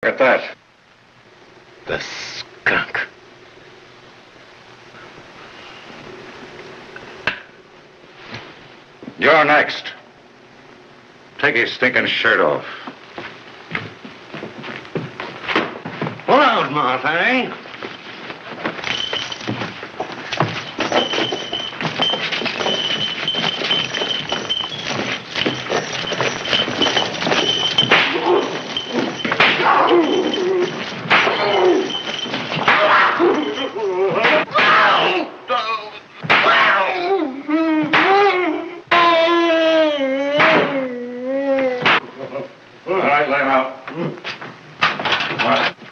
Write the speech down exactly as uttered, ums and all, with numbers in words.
Look at that. The skunk. You're next. Take his stinking shirt off. Pull out, Mustang. All right, let him out. All right.